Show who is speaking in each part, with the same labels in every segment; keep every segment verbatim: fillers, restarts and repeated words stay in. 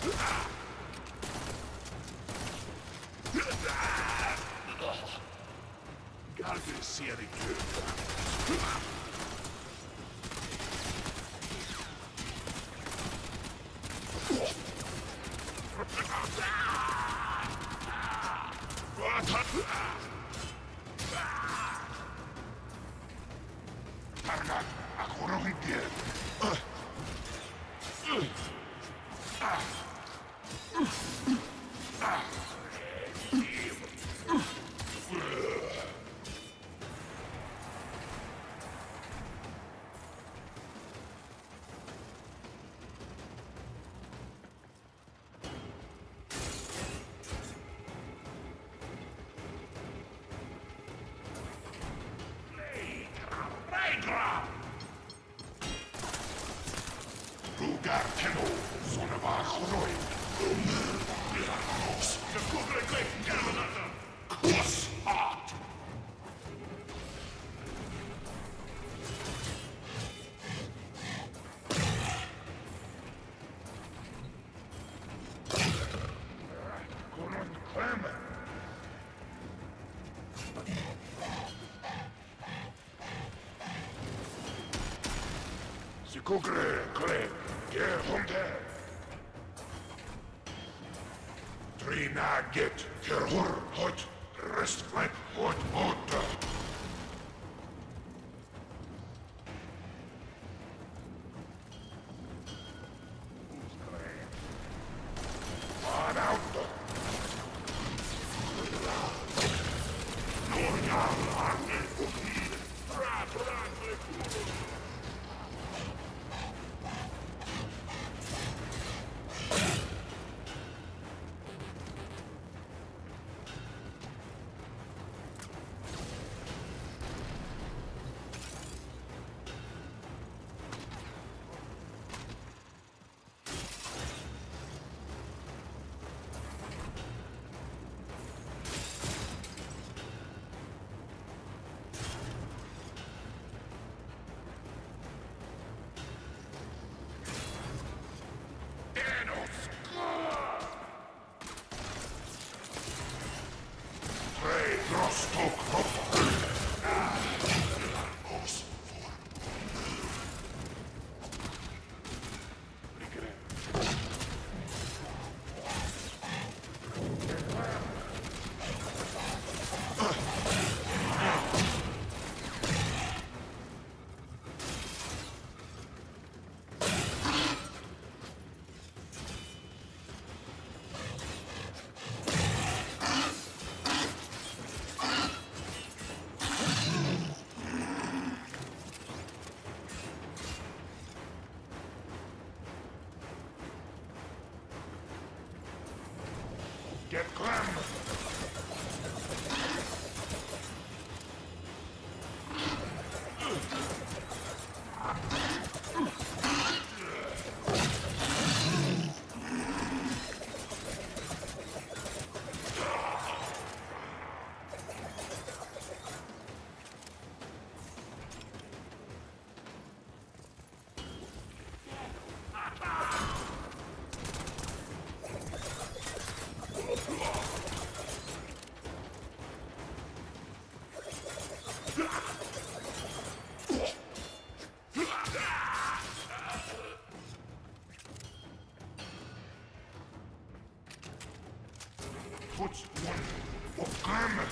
Speaker 1: Galvi sia di più. Targat, aku rugi dia. Lugar Keno, sono bajo noi. Miracos, que cubre que Galanata. Cross heart. Con un clamor. Si cubre, cree. Get home there. Trina get kerhur hot rest like hot water. One out. Get Clem! What's one of Clem?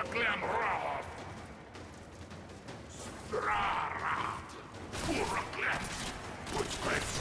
Speaker 1: Raklem Rahov! Strarat! Uraklem! Putzquetz!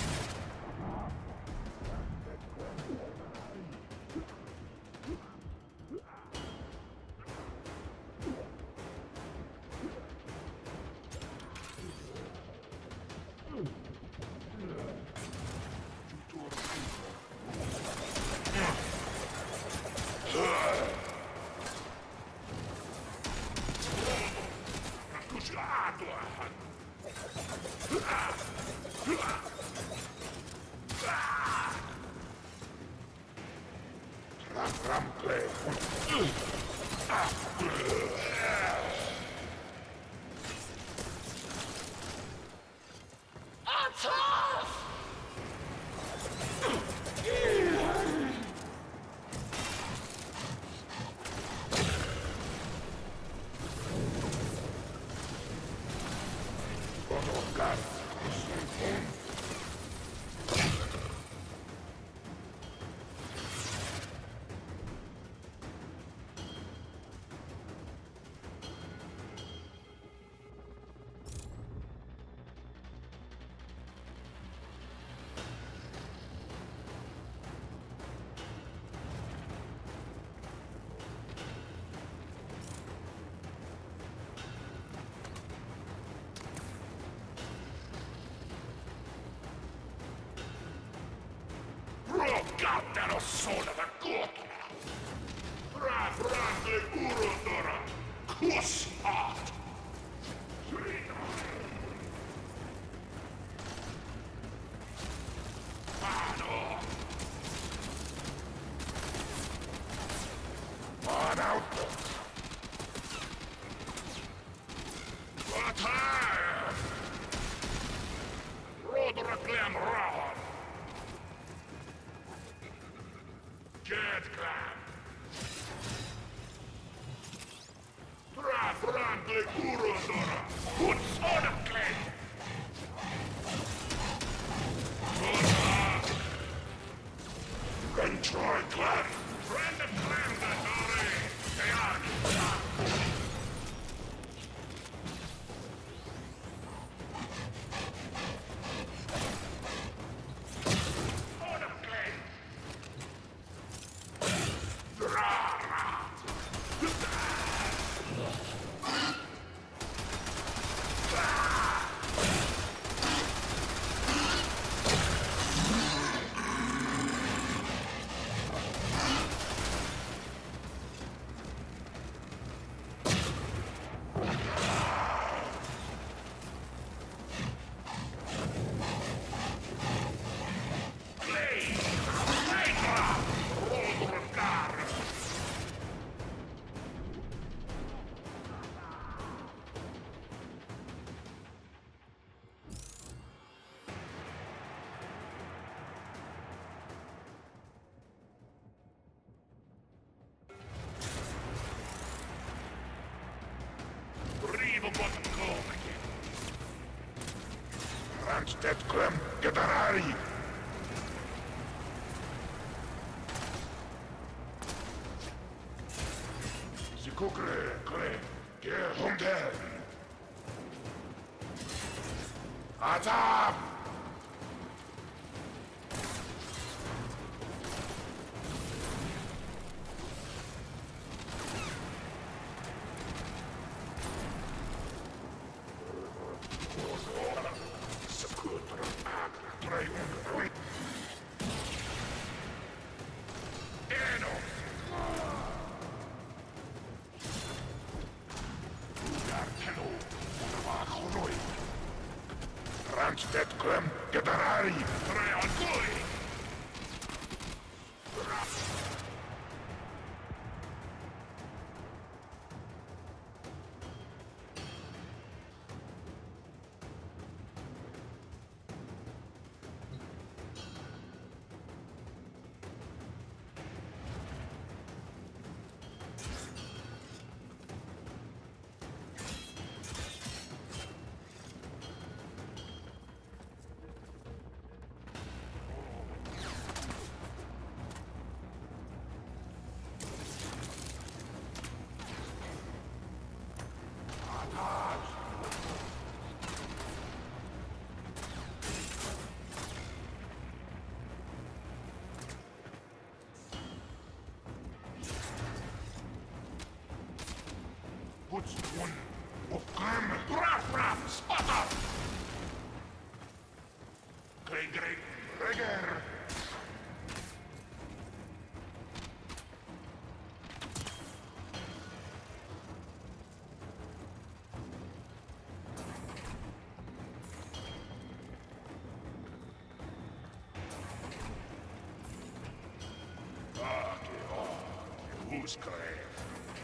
Speaker 1: God, that a son of a god! Raf, Raf, le Urundora! Kuss hot! Mano! On outlook! What higher? Rodraklam Rahon! Get clam! Traf Randle Urundora! Good son of clay! Good luck! And try clam! Friend of clam, the Nore! They are! Randstedt Clem, Gedarari! Sikukre, Kle, Gehumden! Atab! Randstedt Clem, Gedarari! Real Guri! One. Okan. Raf, raf, spot up. Great, great. Reger. Husklev.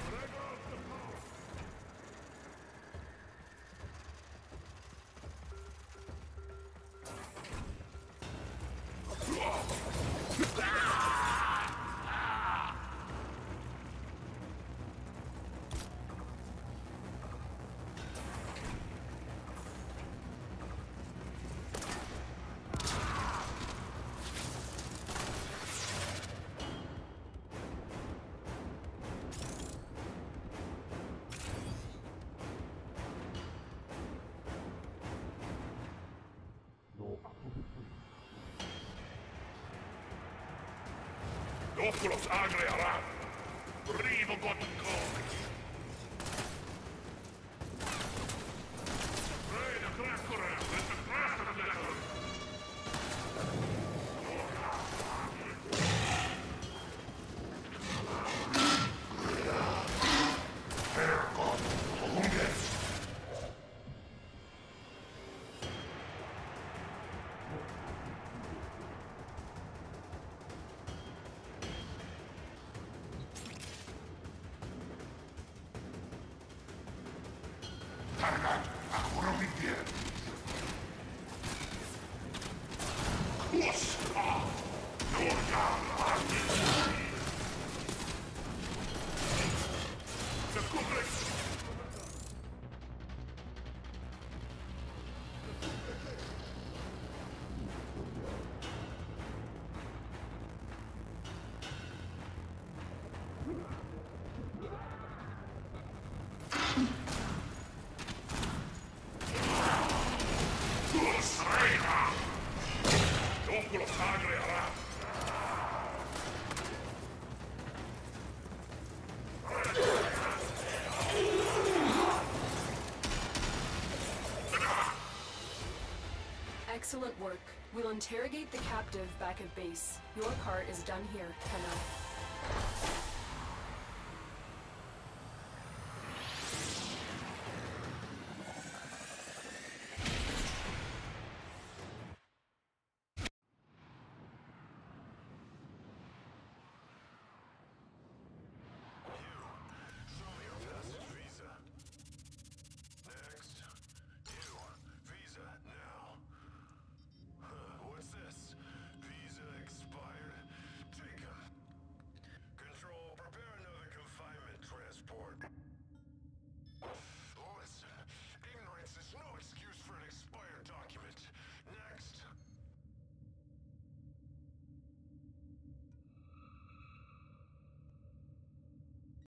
Speaker 1: Oculos agre aram. Rivo gotten coin. Reina crackora. Let the crack of the level. Herrgott, hunges. Targat, ahora mi bien. Kuska, Norga, Artis. The complex.
Speaker 2: Excellent work. We'll interrogate the captive back at base. Your part is done here, Kenna.